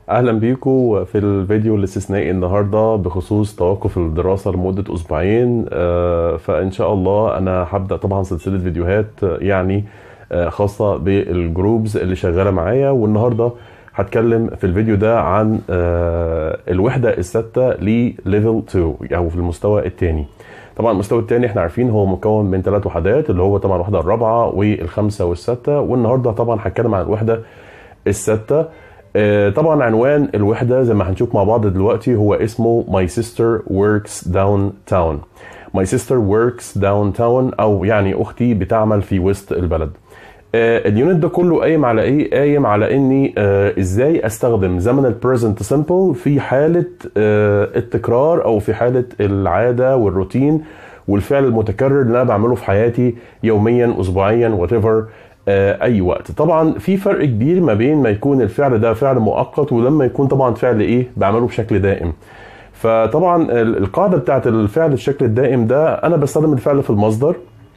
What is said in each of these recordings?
اهلا بيكم في الفيديو الاستثنائي النهارده بخصوص توقف الدراسه لمده اسبوعين. فان شاء الله انا هبدا طبعا سلسله فيديوهات خاصه بالجروبز اللي شغاله معايا، والنهارده هتكلم في الفيديو ده عن الوحده السادسه لليفل 2 او في المستوى الثاني. طبعا المستوى الثاني احنا عارفين هو مكون من 3 وحدات، اللي هو طبعا الوحده الرابعه والخامسه والسادسه، والنهارده طبعا هتكلم عن الوحده السادسه. طبعا عنوان الوحدة زي ما هنشوف مع بعض دلوقتي هو اسمه My Sister Works Downtown. My Sister Works Downtown أو يعني أختي بتعمل في وسط البلد. اليونت ده كله قايم على إيه؟ قايم على إني إزاي أستخدم زمن البريزنت سيمبل في حالة التكرار أو في حالة العادة والروتين والفعل المتكرر اللي أنا بعمله في حياتي يوميا أسبوعيا whatever اي وقت. طبعا في فرق كبير ما بين ما يكون الفعل ده فعل مؤقت ولما يكون طبعا فعل ايه بعمله بشكل دائم. فطبعا القاعده بتاعت الفعل الشكل الدائم ده انا بستخدم الفعل في المصدر،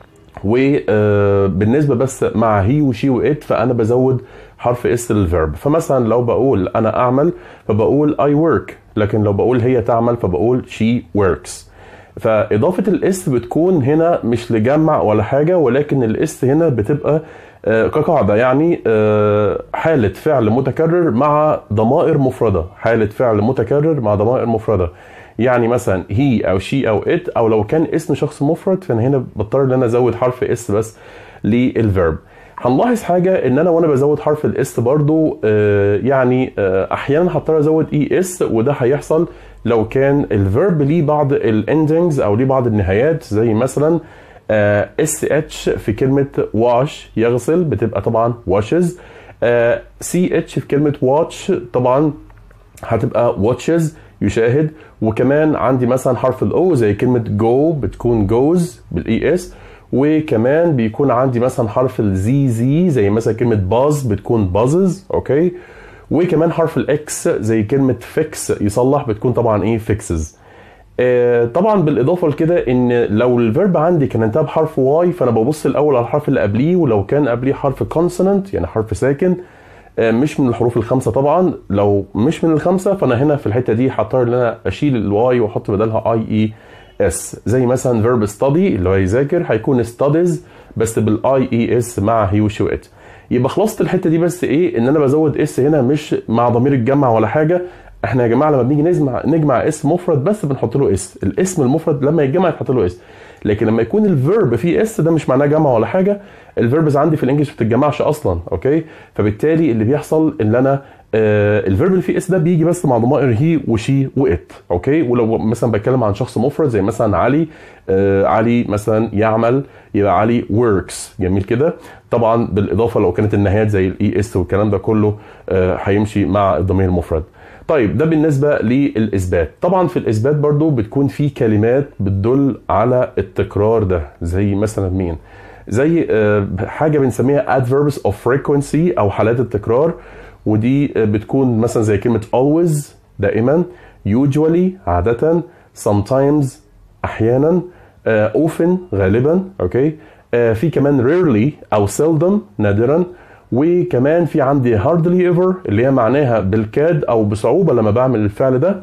وبالنسبه بس مع هي وشي وات فانا بزود حرف اس للفيرب. فمثلا لو بقول انا اعمل فبقول I work، لكن لو بقول هي تعمل فبقول she works. فاضافه الاس بتكون هنا مش لجمع ولا حاجه، ولكن الاس هنا بتبقى كقاعده يعني حاله فعل متكرر مع ضمائر مفرده، حاله فعل متكرر مع ضمائر مفرده. يعني مثلا هي او شي او ات، او لو كان اسم شخص مفرد فانا هنا بضطر ان انا ازود حرف اس بس للفيرب. هنلاحظ حاجه ان انا وانا بزود حرف الاس برضو احيانا هضطر ازود اي اس، وده هيحصل لو كان الفيرب ليه بعض الاندنجز او ليه بعض النهايات، زي مثلا اس اتش في كلمه واش يغسل بتبقى طبعا واشز، سي اتش في كلمه واتش طبعا هتبقى واتشز يشاهد. وكمان عندي مثلا حرف الاو زي كلمه جو بتكون جوز بالاي اس، وكمان بيكون عندي مثلا حرف الزي زي مثلا كلمه باز بتكون بازز. اوكي، وكمان حرف الاكس زي كلمه فيكس يصلح بتكون طبعا ايه فيكسز. طبعا بالاضافه لكده ان لو الفيرب عندي كان انتهى بحرف واي فانا ببص الاول على الحرف اللي قبليه، ولو كان قبليه حرف كونسونانت يعني حرف ساكن مش من الحروف الخمسه طبعا، لو مش من الخمسه فانا هنا في الحته دي هضطر ان انا اشيل الواي واحط بدلها اي اي اس. زي مثلا فيرب ستادي اللي هو يذاكر هيكون ستاديز بس بالاي اي اس مع هي وشي وات. يبقى خلصت الحته دي، بس ايه ان انا بزود اس هنا مش مع ضمير الجمع ولا حاجه. احنا يا جماعه لما بنيجي نجمع اسم مفرد بس بنحط له اس، الاسم المفرد لما يتجمع يتحط له اس، لكن لما يكون الفيرب فيه اس ده مش معناه جمع ولا حاجه. الفيربز عندي في الانجليش ما بتتجمعش اصلا. اوكي، فبالتالي اللي بيحصل ان انا الفيرب اللي فيه اس ده بيجي بس مع ضمائر هي وشي وات. اوكي، ولو مثلا بتكلم عن شخص مفرد زي مثلا علي، علي مثلا يعمل يبقى علي works. جميل كده. طبعا بالاضافه لو كانت النهايات زي الاي اس والكلام ده كله هيمشي مع الضمير المفرد. طيب ده بالنسبه للاثبات. طبعا في الاثبات برضو بتكون في كلمات بتدل على التكرار ده، زي مثلا مين؟ زي حاجه بنسميها adverbs of frequency او حالات التكرار، ودي بتكون مثلا زي كلمه always دائما، usually عاده، sometimes احيانا، often غالبا. اوكي، في كمان rarely او seldom نادرا، وكمان في عندي hardly ever اللي هي معناها بالكاد او بصعوبه لما بعمل الفعل ده،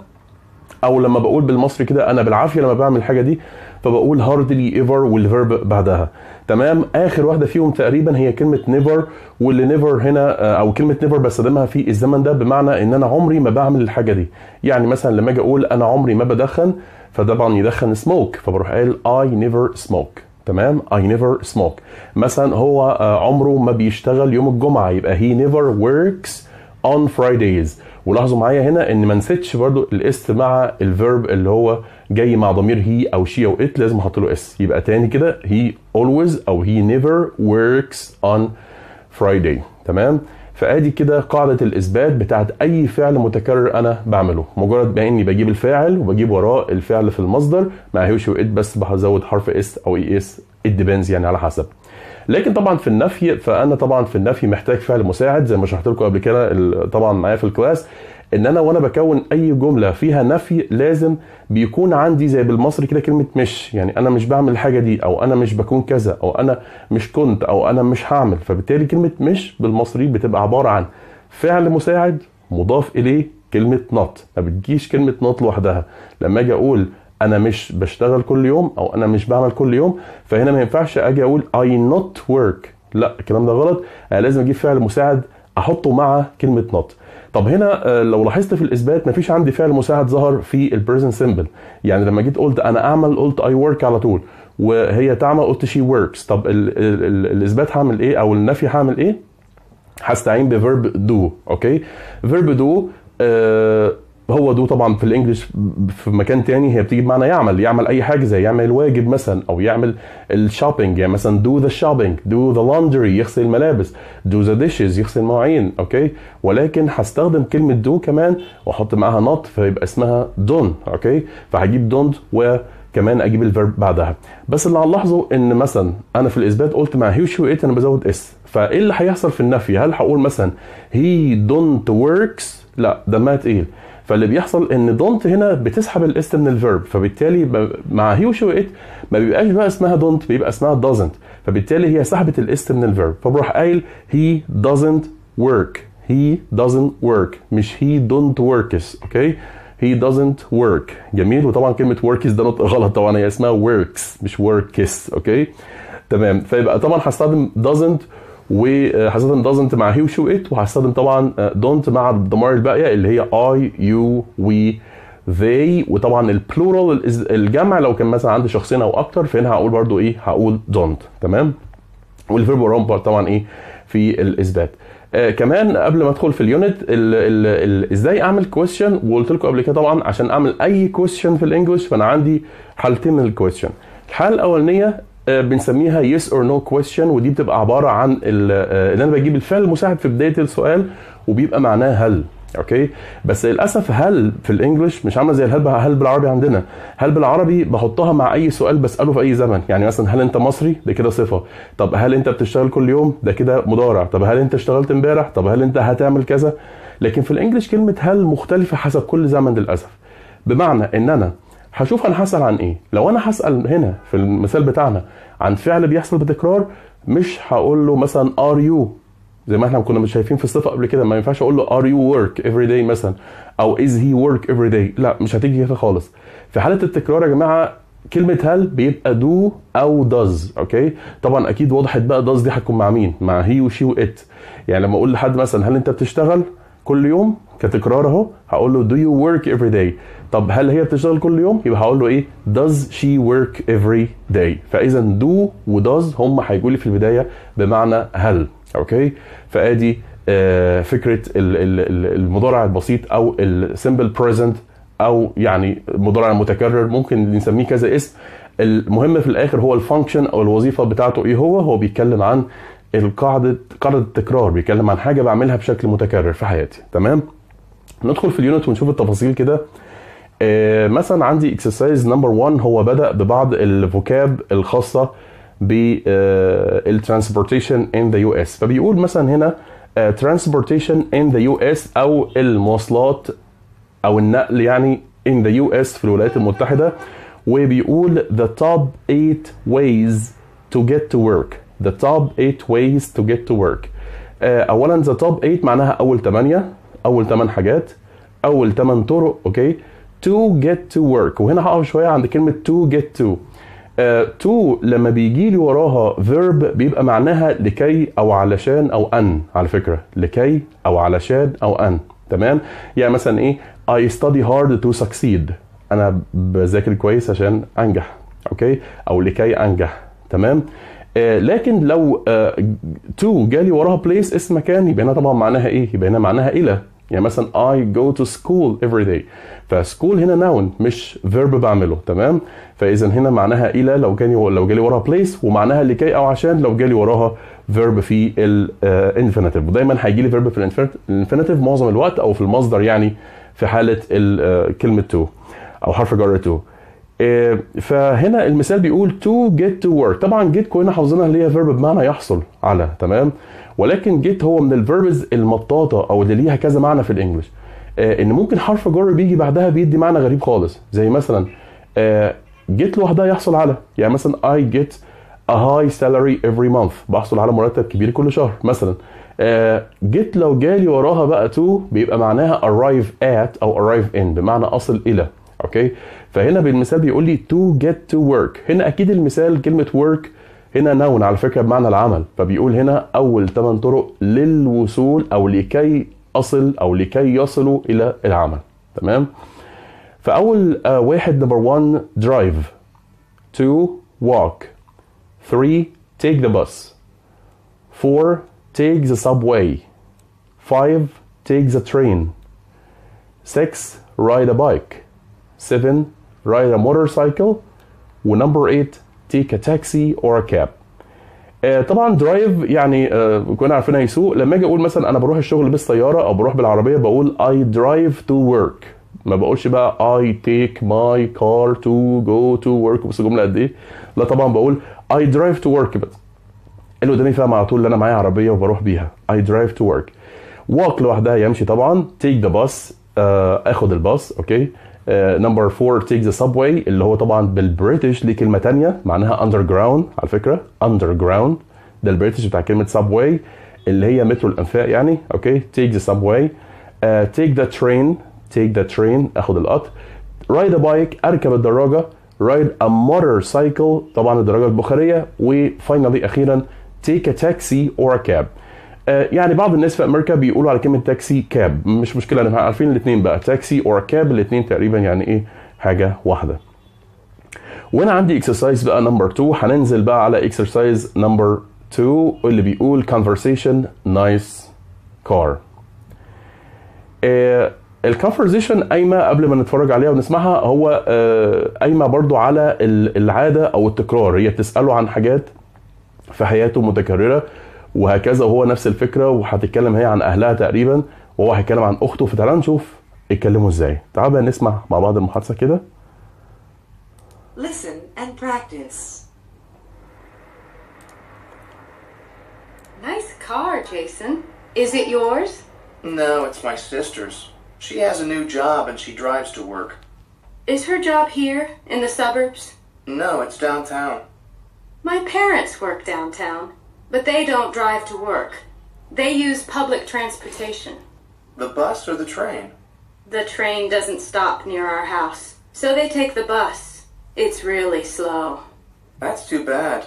او لما بقول بالمصري كده انا بالعافيه لما بعمل الحاجه دي فبقول hardly ever والفيرب بعدها. تمام، اخر واحده فيهم تقريبا هي كلمه never، واللي never هنا او كلمه never بستخدمها في الزمن ده بمعنى ان انا عمري ما بعمل الحاجه دي. يعني مثلا لما اجي اقول انا عمري ما بدخن فطبعا يدخن smoke، فبروح قايل I never smoke. تمام، I never smoke. مثلا هو عمره ما بيشتغل يوم الجمعه يبقى he never works on Fridays. ولاحظوا معايا هنا ان ما نسيتش برضو الاس مع الفيرب اللي هو جاي مع ضمير هي او شي او ات لازم احط له اس. يبقى تاني كده he always او he never works on Friday. تمام، فادي كده قاعده الاثبات بتاعت اي فعل متكرر انا بعمله. مجرد ما اني بجيب الفاعل وبجيب وراه الفعل في المصدر مع هي وشي وات بس بزود حرف اس او اي اس it depends يعني على حسب. لكن طبعا في النفي فانا طبعا في النفي محتاج فعل مساعد زي ما شرحت لكم قبل كده طبعا معايا في الكلاس، ان انا وانا بكون اي جمله فيها نفي لازم بيكون عندي زي بالمصري كده كلمه مش، يعني انا مش بعمل الحاجه دي، او انا مش بكون كذا، او انا مش كنت، او انا مش هعمل. فبالتالي كلمه مش بالمصري بتبقى عباره عن فعل مساعد مضاف اليه كلمة not، ما بتجيش كلمة not لوحدها. لما اجي اقول انا مش بشتغل كل يوم او انا مش بعمل كل يوم، فهنا ما ينفعش اجي اقول I not work، لا الكلام ده غلط. انا لازم اجيب فعل مساعد احطه مع كلمة not. طب هنا لو لاحظت في الاثبات مفيش عندي فعل مساعد ظهر في البريزنت سيمبل. يعني لما جيت قلت انا اعمل قلت I work على طول، وهي تعمل قلت she works. طب الاثبات هعمل ايه او النفي هعمل ايه؟ هستعين بفيرب دو. اوكي، فيرب دو هو دو طبعا في الانجليش في مكان تاني هي بتيجي بمعنى يعمل اي حاجه، زي يعمل الواجب مثلا او يعمل الشوبينج. يعني مثلا دو ذا شوبينج، دو ذا لاندري يغسل الملابس، دو ذا ديشز يغسل المواعين. اوكي، ولكن هستخدم كلمه دو كمان واحط معاها نوت فيبقى اسمها دون. اوكي، فهجيب دونت وكمان اجيب الفيرب بعدها. بس اللي هنلاحظه ان مثلا انا في الاثبات قلت مع هي شو ات انا بزود اس، فايه اللي هيحصل في النفي؟ هل هقول مثلا هي دونت وركس؟ لا، ده ما تقيل. فاللي بيحصل ان دونت هنا بتسحب الاس من الفيرب، فبالتالي مع هي وشو ات ما بيبقاش بقى اسمها دونت، بيبقى اسمها doesn't، فبالتالي هي سحبت الاس من الفيرب، فبروح قايل he doesn't work. he doesn't work مش he don't works. اوكي، he doesn't work. جميل. وطبعا كلمه works ده نطق غلط طبعا، هي اسمها works مش works. اوكي تمام. فيبقى طبعا هستخدم doesn't وهستخدم doesn't مع he وشو ات، وهستخدم طبعا don't مع الضمائر الباقيه اللي هي I you we they. وطبعا البلورال الجمع لو كان مثلا عندي شخصين او اكتر فهنا هقول برضو ايه؟ هقول don't. تمام. والفيرب وراهم طبعا ايه في الاثبات. كمان قبل ما ادخل في اليونت ازاي اعمل كويستشن، وقلت لكم قبل كده طبعا عشان اعمل اي كويستشن في الانجليش فانا عندي حالتين من الكويستشن. الحاله الاولانيه بنسميها yes or no question، ودي بتبقى عباره عن ان انا بجيب الفعل المساعد في بدايه السؤال وبيبقى معناه هل. اوكي، بس للاسف هل في الانجليش مش عامله زي هل بالعربي عندنا. هل بالعربي بحطها مع اي سؤال بساله في اي زمن. يعني مثلا هل انت مصري؟ ده كده صفه. طب هل انت بتشتغل كل يوم؟ ده كده مضارع. طب هل انت اشتغلت امبارح؟ طب هل انت هتعمل كذا؟ لكن في الانجليش كلمه هل مختلفه حسب كل زمن للاسف. بمعنى ان انا هشوف انا هسال عن ايه. لو انا هسال هنا في المثال بتاعنا عن فعل بيحصل بتكرار، مش هقول له مثلا are you زي ما احنا كنا مش شايفين في الصفه قبل كده. ما ينفعش اقول له are you work every day مثلا او is he work every day، لا مش هتيجي كده خالص. في حاله التكرار يا جماعه كلمه هل بيبقى do او does. اوكي، طبعا اكيد وضحت بقى does دي هتكون مع مين؟ مع he وشي وات. يعني لما اقول لحد مثلا هل انت بتشتغل كل يوم كتكرار اهو هقول له do you work every day. طب هل هي بتشتغل كل يوم؟ يبقى هقول له ايه؟ does she work every day. فاذا do و does هم هيجوا لي في البدايه بمعنى هل. اوكي، فادي فكره المضارع البسيط او السمبل بريزنت او يعني المضارع المتكرر، ممكن نسميه كذا اسم. المهم في الاخر هو الفانكشن او الوظيفه بتاعته ايه. هو بيتكلم عن قاعده التكرار، بيتكلم عن حاجه بعملها بشكل متكرر في حياتي. تمام، ندخل في اليونت ونشوف التفاصيل كده. مثلا عندي exercise number 1 هو بدأ ببعض الفوكاب الخاصة بالترانسبورتيشن in the US. فبيقول مثلا هنا transportation in the US أو المواصلات أو النقل يعني in the US في الولايات المتحدة. وبيقول the top 8 ways to get to work. the top 8 ways to get to work. أولا the top 8 معناها أول 8 حاجات، أول 8 طرق. أوكي، to get to work. وهنا هقف شويه عند كلمه to get to. to لما بيجي لي وراها verb بيبقى معناها لكي او علشان او ان. على فكره لكي او علشان او ان. تمام، يعني مثلا ايه I study hard to succeed، انا بذاكر كويس عشان انجح. اوكي، او لكي انجح. تمام. لكن لو to جالي وراها place اسم مكان يبقى هنا طبعا معناها ايه؟ يبقى هنا معناها الى. يعني مثلا I go to school every day. فسكول هنا noun مش verb بعمله. تمام، فاذا هنا معناها الى لو جالي وراها place، ومعناها لكي او عشان لو جالي وراها verb في الانفينيتيف. ودايما هيجي لي verb في الانفينيتيف معظم الوقت او في المصدر، يعني في حاله كلمه to او حرف جر to. فهنا المثال بيقول to get to work. طبعا get كلنا حافظينها اللي هي verb بمعنى يحصل على. تمام، ولكن get هو من الفيربز المطاطه او اللي ليها كذا معنى في الانجليش. ان ممكن حرف جر بيجي بعدها بيدي معنى غريب خالص، زي مثلا get لوحدها يحصل على. يعني مثلا I get a high salary every month، بحصل على مرتب كبير كل شهر مثلا. get لو جالي وراها بقى to بيبقى معناها arrive at او arrive in بمعنى اصل الى. اوكي، فهنا بالمثال بيقول لي to get to work. هنا اكيد المثال كلمه work هنا noun على فكره بمعنى العمل، فبيقول هنا اول 8 طرق للوصول او لكي اصل او لكي يصلوا الى العمل. تمام. فاول واحد number 1 drive, 2 walk, 3 take the bus, 4 take the subway, 5 take the train, 6 ride a bike, 7 ride a motorcycle, ونمبر 8 take a taxi or a cab. طبعا درايف يعني كنا عارفين يسوق. لما اجي اقول مثلا انا بروح الشغل بالسياره او بروح بالعربيه بقول I drive to work، ما بقولش بقى I take my car to go to work. بص الجمله قد ايه؟ لا طبعا بقول I drive to work بس اللي قدامي فاهم على طول اللي انا معايا عربيه وبروح بيها. I drive to work. walk لوحدها يمشي طبعا. take the bus اخد الباص. اوكي. نمبر 4 take the subway اللي هو طبعا بالبريتش ليه كلمه تانية معناها underground على فكره. underground ده البريتش بتاع كلمه subway اللي هي مترو الانفاق يعني. اوكي. take the subway. take the train. take the train اخد القطر. ride a bike اركب الدراجه. ride a motorcycle طبعا الدراجه البخاريه. وفاينالي اخيرا take a taxi or a cab. يعني بعض الناس في امريكا بيقولوا على كلمه تاكسي كاب، مش مشكله احنا عارفين الاثنين بقى تاكسي اور كاب الاثنين تقريبا يعني ايه حاجه واحده. وانا عندي اكسرسايز بقى نمبر 2. هننزل بقى على اكسرسايز نمبر 2 اللي بيقول conversation nice car. الكونفرزيشن قايمه قبل ما نتفرج عليها ونسمعها هو قايمه برضو على العاده او التكرار. هي بتساله عن حاجات في حياته متكرره وهكذا، وهو نفس الفكره وهتتكلم هي عن اهلها تقريبا وهو هيتكلم عن اخته. فتعالى نشوف اتكلموا ازاي. تعالوا بقى نسمع مع بعض المحادثه كده. Listen and practice. Nice car, Jason. Is it yours? No, it's my sister's. She has a new job and she drives to work. Is her job here in the suburbs? No, it's downtown. My parents work downtown. But they don't drive to work. They use public transportation. The bus or the train? The train doesn't stop near our house, so they take the bus. It's really slow. That's too bad.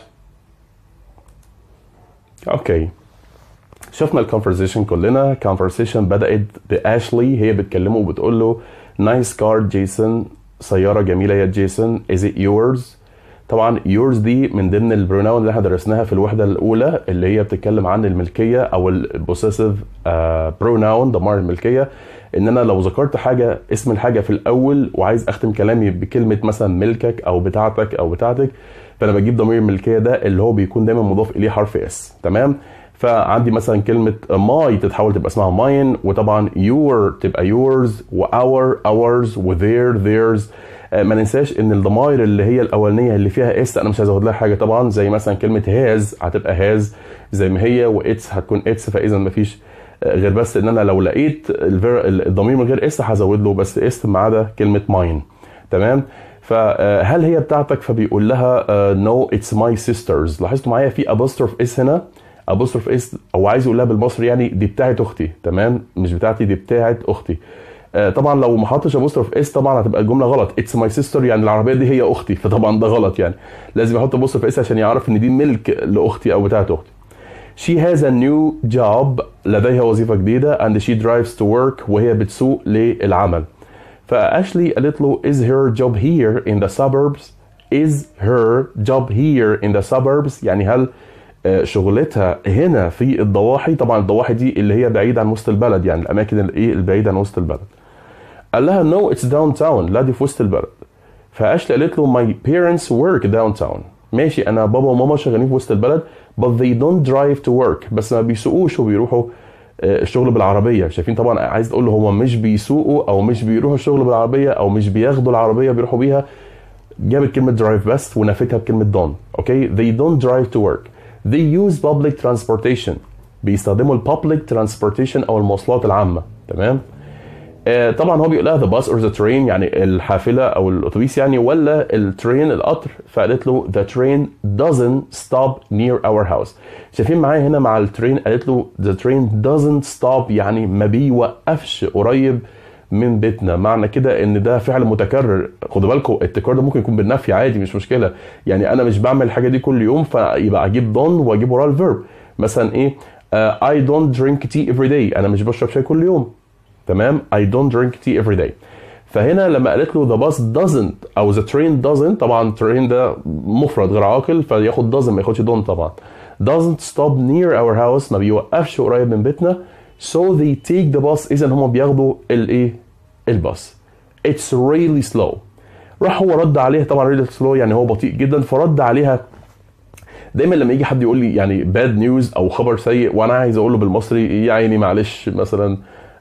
اوكي. شفنا الكونفرزيشن كلنا. كونفرزيشن بدأت باشلي هي بتكلمه وبتقول له نايس كار جيسون، سيارة جميلة يا جيسون. Is it yours؟ طبعا yours دي من ضمن البروناون اللي احنا درسناها في الوحده الاولى اللي هي بتتكلم عن الملكيه او البوسيسيف بروناون ضمائر الملكيه. ان انا لو ذكرت حاجه اسم الحاجه في الاول وعايز اختم كلامي بكلمه مثلا ملكك او بتاعتك او بتاعتك، فانا بجيب ضمير الملكيه ده اللي هو بيكون دايما مضاف اليه حرف اس. تمام. فعندي مثلا كلمه ماي تتحول تبقى اسمها ماين، وطبعا your تبقى yours، واور ours، وtheir theirs. ما ننساش ان الضمائر اللي هي الاولانيه اللي فيها اس انا مش عايز ازود لها حاجه طبعا، زي مثلا كلمه هاز هتبقى هاز زي ما هي، واتس هتكون اتس. فاذا ما فيش غير بس ان انا لو لقيت الضمير من غير اس هزود له بس اس ما عدا كلمه ماين. تمام. فهل هي بتاعتك؟ فبيقول لها نو اتس ماي سيسترز. لاحظتوا معايا في ابوستروف اس هنا، ابوستروف اس او عايز يقول لها بالمصري يعني دي بتاعت اختي. تمام. مش بتاعتي، دي بتاعت اختي. طبعا لو ما حطش ابوستروف اس طبعا هتبقى الجمله غلط. اتس ماي سيستر يعني العربيه دي هي اختي، فطبعا ده غلط يعني. لازم احط ابوستروف اس عشان يعرف ان دي ملك لاختي او بتاعت اختي. She has a new job لديها وظيفه جديده and she drives to work وهي بتسوق للعمل. فاشلي قالت له is her job here in the suburbs؟ is her job here in the suburbs يعني هل شغلتها هنا في الضواحي؟ طبعا الضواحي دي اللي هي بعيده عن وسط البلد يعني الاماكن الايه البعيده عن وسط البلد. قال لها no it's downtown، لا دي في وسط البلد. فاشلي قالت له my parents work downtown. ماشي انا بابا وماما شغالين في وسط البلد but they don't drive to work، بس ما بيسوقوش وبيروحوا الشغل بالعربيه. شايفين طبعا عايز تقول له هم مش بيسوقوا او مش بيروحوا الشغل بالعربيه او مش بياخدوا العربيه بيروحوا بيها. جابت كلمه drive بس ونفتها بكلمه don't. اوكي. they don't drive to work. they use public transportation. بيستخدموا البابليك transportation او المواصلات العامه. تمام. طبعا هو بيقول لها the bus or the train يعني الحافله او الاتوبيس يعني ولا الترين القطر، فقالت له the train doesn't stop near our house. شايفين معايا هنا مع الترين قالت له the train doesn't stop يعني ما بيوقفش قريب من بيتنا. معنى كده ان ده فعل متكرر. خدوا بالكم التكرار ده ممكن يكون بالنفي عادي مش مشكله، يعني انا مش بعمل الحاجه دي كل يوم فيبقى اجيب don't واجيب وراه الفيرب. مثلا ايه I don't drink tea every day، انا مش بشرب شاي كل يوم. تمام I don't drink tea every day. فهنا لما قالت له the bus doesn't او the train doesn't، طبعا train ده مفرد غير عاقل فياخد doesn't ما ياخدش don't طبعا. doesn't stop near our house ما بيوقفش قريب من بيتنا. so they take the bus اذا هم بياخدوا الايه الباص. it's really slow. راح هو رد عليها طبعا really slow يعني هو بطيء جدا، فرد عليها. دايما لما يجي حد يقول لي يعني bad news او خبر سيء وانا عايز اقول له بالمصري يا عيني معلش مثلا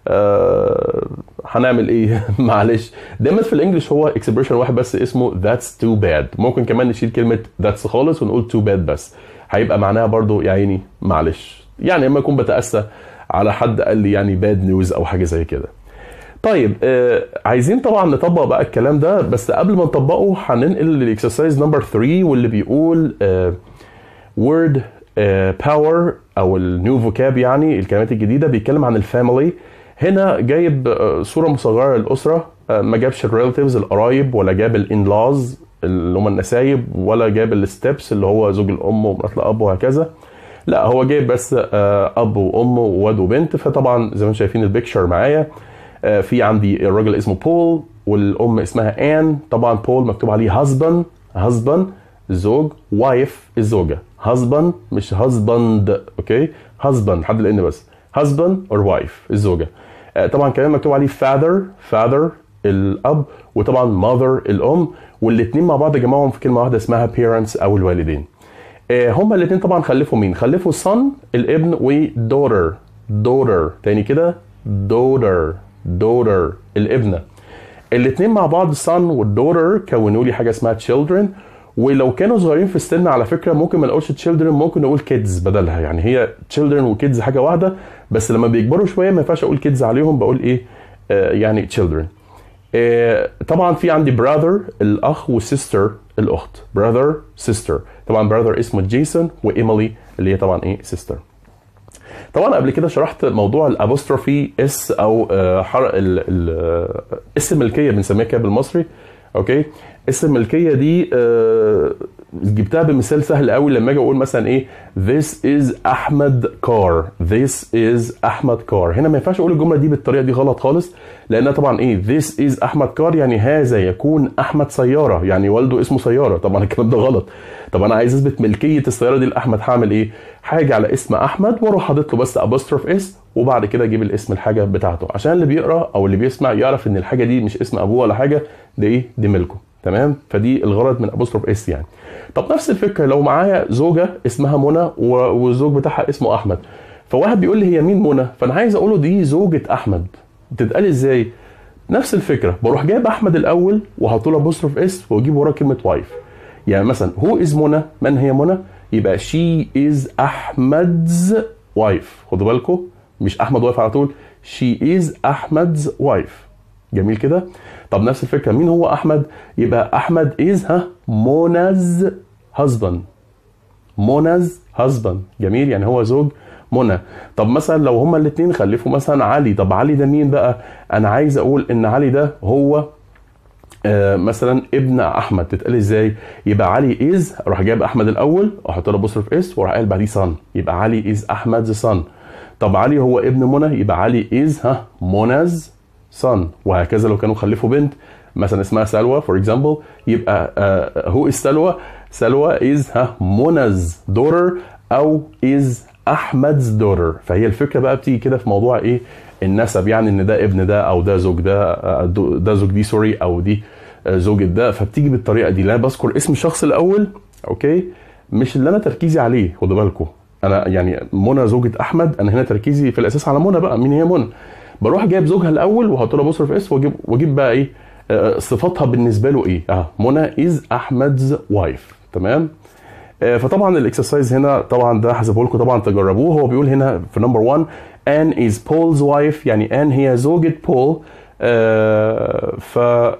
هنعمل ايه معلش. دايما في الانجليش هو اكسبريشن واحد بس اسمه that's too bad. ممكن كمان نشيل كلمه that's خالص ونقول too bad بس، هيبقى معناها برضو يا عيني معلش، يعني اما اكون بتأسى على حد قال لي يعني bad news او حاجه زي كده. طيب عايزين طبعا نطبق بقى الكلام ده، بس قبل ما نطبقه هننقل للاكسرسايز نمبر 3 واللي بيقول word power او النيو فوكاب يعني الكلمات الجديده. بيتكلم عن الفاميلي. هنا جايب صوره مصغره للاسره، ما جابش الريلاتيفز القرايب ولا جاب الانلاز اللي هم النسايب ولا جاب الستبس اللي هو زوج الام ومرات الاب وهكذا. لا هو جايب بس اب وام وواد وبنت. فطبعا زي ما انتم شايفين البيكتشر معايا، في عندي الراجل اسمه بول والام اسمها ان. طبعا بول مكتوب عليه husband الزوج، وايف الزوجه. husband مش husband اوكي، husband حد الان بس، husband or wife الزوجه. طبعا كمان مكتوب عليه father الاب، وطبعا mother الام، والاثنين مع بعض جمعهم في كلمه واحده اسمها parents او الوالدين. هما الاثنين طبعا خلفوا مين؟ خلفوا son الابن daughter تاني كده daughter الابنه. الاثنين مع بعض son والدوتر كونوا لي حاجه اسمها children. ولو كانوا صغيرين في السن على فكره ممكن ما نقولش children، ممكن نقول kids بدلها. يعني هي children وkids حاجه واحده، بس لما بيكبروا شويه ما ينفعش اقول kids عليهم، بقول ايه يعني children. طبعا في عندي brother الاخ وsister الاخت، brother sister. طبعا brother اسمه جيسون وايميلي اللي هي طبعا ايه sister. طبعا قبل كده شرحت موضوع الابوستروفي اس او اسم الملكيه بنسميها كده بالمصري اوكي. اسم الملكيه دي جبتها بمثال سهل قوي لما اجي اقول مثلا ايه this is احمد كار، this is احمد كار. هنا ما ينفعش اقول الجمله دي بالطريقه دي، غلط خالص، لانها طبعا ايه this is احمد كار يعني هذا يكون احمد سياره، يعني والده اسمه سياره. طبعا الكلام ده غلط. طب انا عايز اثبت ملكيه السياره دي لاحمد، هعمل ايه؟ حاجه على اسم احمد واروح حاطط له بس ابوستروف اس، وبعد كده اجيب الاسم الحاجه بتاعته عشان اللي بيقرا او اللي بيسمع يعرف ان الحاجه دي مش اسم ابوه ولا حاجه، ده ايه؟ دي ملكه. تمام؟ فدي الغرض من ابوستروف اس يعني. طب نفس الفكره لو معايا زوجه اسمها منى والزوج بتاعها اسمه احمد، فواحد بيقول لي هي مين منى؟ فانا عايز اقول له دي زوجة احمد. بتتقال ازاي؟ نفس الفكره، بروح جايب احمد الاول وهحط له ابوستروف اس واجيب وراه كلمه وايف. يعني مثلا هو از منى، من هي منى؟ يبقى شي از احمد's وايف. خدوا بالكم مش احمد وايف على طول، شي از احمد's وايف. جميل كده؟ طب نفس الفكره مين هو احمد؟ يبقى احمد از منا's husband. منا's husband. جميل، يعني هو زوج منى. طب مثلا لو هما الاثنين خلفوا مثلا علي، طب علي ده مين بقى؟ انا عايز اقول ان علي ده هو مثلا ابن احمد. تتقال ازاي؟ يبقى علي از، اروح جايب احمد الاول واحط له ابوستروف اس واروح قايل بعديه صن، يبقى علي از احمد's صن. طب علي هو ابن منى، يبقى علي از منا's صن. وهكذا لو كانوا خلفوا بنت مثلا اسمها سلوى فور اكزامبل، يبقى هو از سلوى از منا's daughter او از احمد's daughter. فهي الفكره بقى بتيجي كده في موضوع ايه؟ النسب، يعني ان ده ابن ده او ده زوج ده زوج دي سوري او دي زوجة ده. فبتيجي بالطريقه دي، لا بذكر اسم الشخص الاول اوكي، مش اللي انا تركيزي عليه. خدوا بالكم انا يعني منى زوجة احمد، انا هنا تركيزي في الاساس على منى. بقى مين هي منى؟ بروح جايب زوجها الاول واحط له ابوستروف اس واجيب بقى ايه صفاتها بالنسبه له ايه. منى از احمد's وايف. تمام؟ فطبعا الاكسرسايز هنا طبعا ده هسيبه لكم طبعا تجربوه. هو بيقول هنا في نمبر 1 ان از بول's وايف، يعني ان هي زوجة بول. ف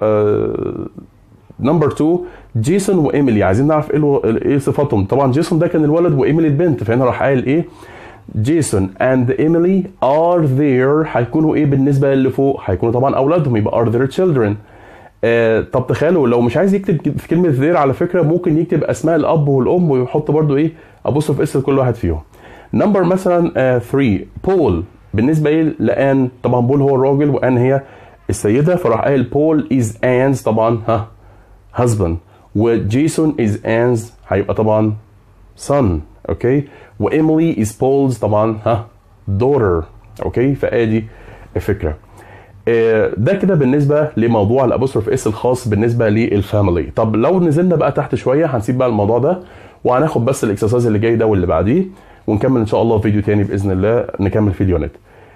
نمبر 2 جيسون وايميلي، عايزين نعرف ايه صفاتهم. طبعا جيسون ده كان الولد وايميلي البنت، فهنا راح قايل ايه؟ جيسون and Emily are there، هيكونوا ايه بالنسبه اللي فوق؟ هيكونوا طبعا اولادهم، يبقى are their children. طب تخيلوا لو مش عايز يكتب في كلمه there على فكره ممكن يكتب اسماء الاب والام ويحط برضو ايه ابوستروف اس لكل واحد فيهم. نمبر مثلا 3 بول، بالنسبه ايه لان؟ طبعا بول هو الراجل وان هي السيده، فراح قايل بول is Anne's طبعا husband، وجيسون is Anne's هيبقى طبعا son. اوكي، وإيميلي is Paul's طبعا daughter. اوكي، فادي الفكره. ده كده بالنسبه لموضوع الابوستروف اس الخاص بالنسبه للفاميلي. طب لو نزلنا بقى تحت شويه هنسيب بقى الموضوع ده وهناخد بس الاكسرسايز اللي جاي ده واللي بعديه ونكمل ان شاء الله فيديو تاني باذن الله نكمل في اليونت.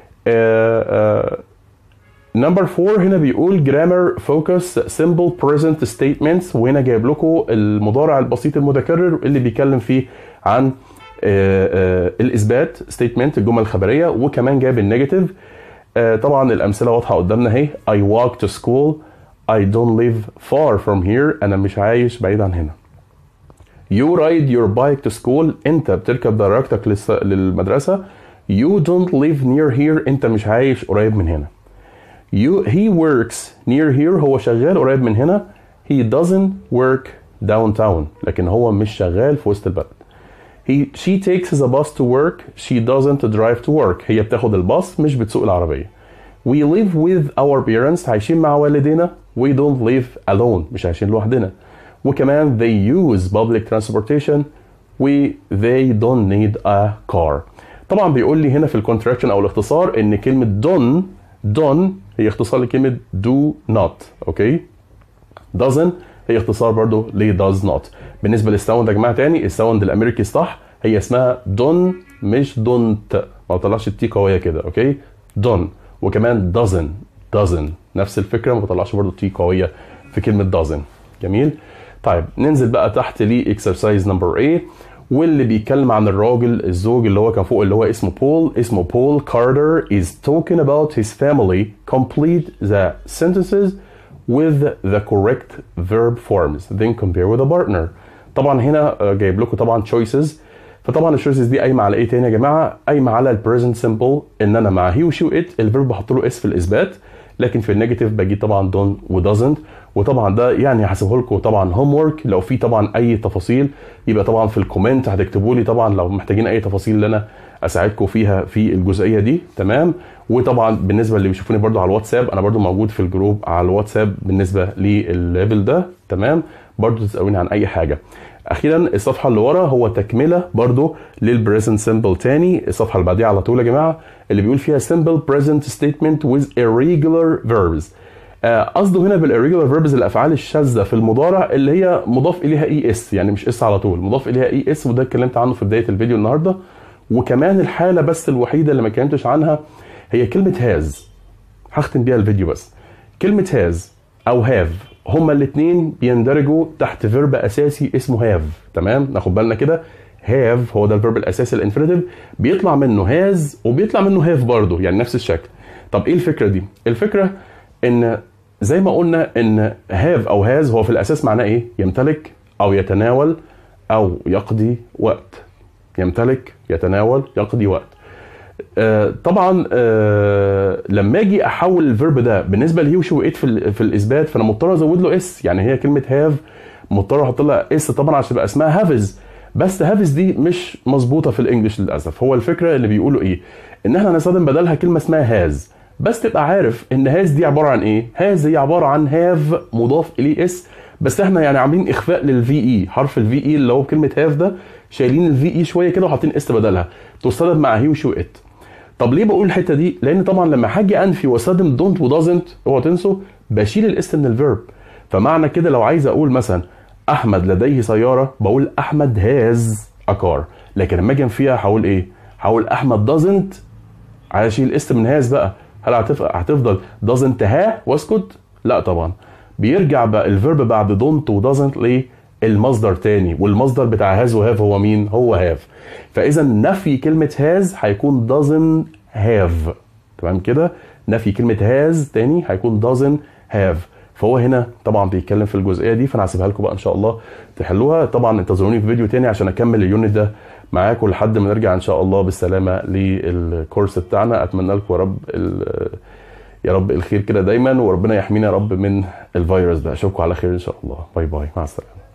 نمبر 4 هنا بيقول grammar focus simple present statements، وهنا جايب لكم المضارع البسيط المتكرر اللي بيتكلم فيه عن الاثبات statement الجمل الخبريه، وكمان جايب النيجاتيف. طبعا الامثله واضحه قدامنا اهي. I walk to school، I don't live far from here، انا مش عايش بعيد عن هنا. You ride your bike to school، انت بتركب دراجتك للمدرسه. You don't live near here، انت مش عايش قريب من هنا. He works near here، هو شغال قريب من هنا. He doesn't work downtown، لكن هو مش شغال في وسط البلد. She takes the bus to work، she doesn't drive to work، هي بتاخد الباص مش بتسوق العربية. We live with our parents، عايشين مع والدينا. We don't live alone، مش عايشين لوحدنا. وكمان they use public transportation. They don't need a car. طبعا بيقول لي هنا في الكونتراكشن او الاختصار ان كلمة done هي اختصار لكلمة do not. اوكي، doesn't هي اختصار برضو ل does not. بالنسبة للساوند يا جماعة تاني، الساوند الامريكي صح هي اسمها done مش don't، ما طلعش التي قوية كده. اوكي، done. وكمان doesn't نفس الفكرة، ما طلعش برضو تي قوية في كلمة doesn't. جميل. طيب ننزل بقى تحت لي exercise number 8 واللي بيتكلم عن الراجل الزوج اللي هو كان فوق اللي هو اسمه بول كارتر is talking about his family. Complete the sentences with the correct verb forms then compare with a partner. طبعا هنا جايب لكم طبعا choices، فطبعا الشويسز دي قايمه على ايه تاني يا جماعه؟ قايمه على البريزنت سمبل، ان انا مع هي وشي وات الفيرب بحط له اس في الاثبات، لكن في النيجاتيف بجيب طبعا دون ودازنت. وطبعا ده يعني هسيبه لكم طبعا هوم ورك، لو في طبعا اي تفاصيل يبقى طبعا في الكومنت هتكتبوا لي طبعا لو محتاجين اي تفاصيل اللي انا اساعدكم فيها في الجزئيه دي. تمام. وطبعا بالنسبه اللي بيشوفوني برده على الواتساب، انا برده موجود في الجروب على الواتساب بالنسبه للليفل ده. تمام، برده تسالوني عن اي حاجه. اخيرا الصفحه اللي ورا هو تكمله برضو للبريزنت سمبل تاني، الصفحه اللي بعديها على طول يا جماعه اللي بيقول فيها simple present statement with irregular verbs. قصده هنا بالirregular verbs الافعال الشاذه في المضارع اللي هي مضاف اليها اي اس، يعني مش اس على طول، مضاف اليها اي اس، وده اتكلمت عنه في بدايه الفيديو النهارده. وكمان الحاله بس الوحيده اللي ما اتكلمتش عنها هي كلمه هاز، هختم بيها الفيديو بس. كلمه هاز او هاف هما الاثنين بيندرجوا تحت فيرب اساسي اسمه هاف. تمام، ناخد بالنا كده، هاف هو ده الفيرب الاساسي الانفينيتيف، بيطلع منه هاز وبيطلع منه هاف برضه، يعني نفس الشكل. طب ايه الفكره دي؟ الفكره ان زي ما قلنا ان هاف او هاز هو في الاساس معناه ايه؟ يمتلك او يتناول او يقضي وقت. يمتلك، يتناول، يقضي وقت. طبعا لما اجي احول الفيرب ده بالنسبه لهي وشي وات في الاثبات، فانا مضطر ازود له اس، يعني هي كلمه هاف مضطر احط لها اس طبعا عشان تبقى اسمها هافز. بس هافز دي مش مظبوطه في الانجليش للاسف. هو الفكره اللي بيقولوا ايه؟ ان احنا هنستخدم بدلها كلمه اسمها هاز، بس تبقى عارف ان هاز دي عباره عن ايه؟ هاز هي عباره عن هاف مضاف اليه اس، بس احنا يعني عاملين اخفاء للفي اي، حرف الفي اي اللي هو كلمه هاف ده شايلين الفي اي شويه كده وحاطين اس بدلها، تستخدم مع هي وشي وات. طب ليه بقول الحته دي؟ لان طبعا لما هاجي انفي واستخدم دونت ودازنت، اوعوا تنسوا بشيل الاس من الفيرب. فمعنى كده لو عايز اقول مثلا احمد لديه سياره، بقول احمد هاز ا كار، لكن لما اجي انفيها هقول ايه؟ هقول احمد دازنت، عايز اشيل الاس من هاز بقى، هل هتفضل دازنت ها واسكت؟ لا طبعا، بيرجع بقى الفيرب بعد دونت ودازنت ليه؟ المصدر تاني، والمصدر بتاع هاز وهاف هو مين؟ هو هاف. فاذا نفي كلمه هاز هيكون doesn't have. تمام كده؟ نفي كلمه هاز تاني هيكون doesn't have. فهو هنا طبعا بيتكلم في الجزئيه دي، فانا هسيبها لكم بقى ان شاء الله تحلوها. طبعا انتظروني في فيديو تاني عشان اكمل اليونت ده معاكم لحد ما نرجع ان شاء الله بالسلامه للكورس بتاعنا. اتمنى لكم يا رب الخير كده دايما، وربنا يحمينا يا رب من الفيروس ده. اشوفكم على خير ان شاء الله. باي باي، مع السلامه.